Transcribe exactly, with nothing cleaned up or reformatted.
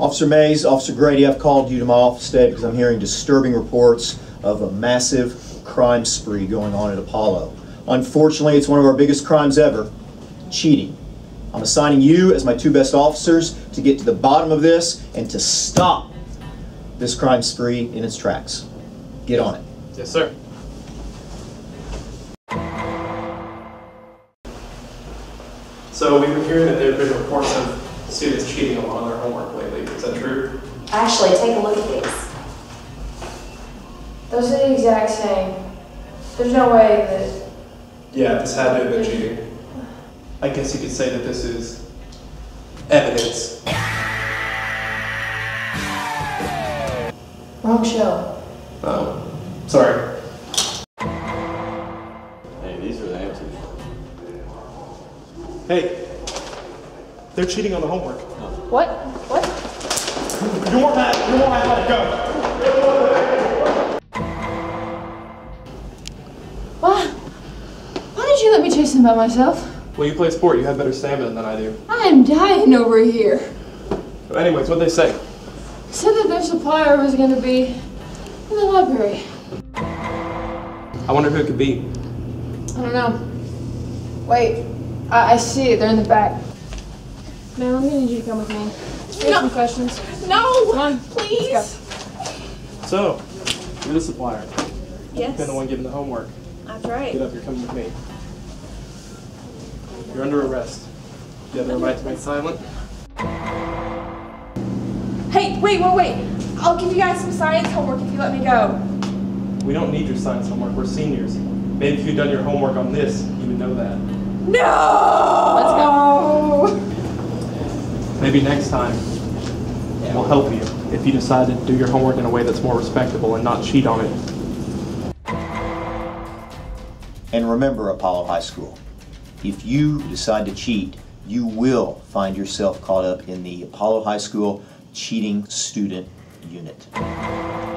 Officer Mays, Officer Grady, I've called you to my office today because I'm hearing disturbing reports of a massive crime spree going on at Apollo. Unfortunately, it's one of our biggest crimes ever, cheating. I'm assigning you as my two best officers to get to the bottom of this and to stop this crime spree in its tracks. Get on it. Yes, sir. So we've been hearing that there have been reports of students cheating a lot on their homework lately. Is that true? Actually, take a look at these. Those are the exact same. There's no way that... Yeah, this had to have been cheating. I guess you could say that this is evidence. Wrong show. Oh, sorry. Hey, these are the answers. Hey, they're cheating on the homework. What? What? You want that? You want that? Let it go. What? Why did you let me chase them by myself? Well, you play sport. You have better stamina than I do. I'm dying over here. But anyways, what'd they say? Said that their supplier was going to be in the library. I wonder who it could be. I don't know. Wait, I, I see it. They're in the back. Man, I'm going to need you to come with me. Here's No. some questions. No! Come on. Please! Let's So, you're the supplier. Yes. You're the one giving the homework. That's right. Get up, you're coming with me. You're under arrest. You have the right to remain silent. Hey, wait, wait, wait. I'll give you guys some science homework if you let me go. We don't need your science homework. We're seniors. Maybe if you'd done your homework on this, you would know that. No! Let's go. Maybe next time we'll help you if you decide to do your homework in a way that's more respectable and not cheat on it. And remember, Apollo High School, if you decide to cheat, you will find yourself caught up in the Apollo High School Cheating Student Unit.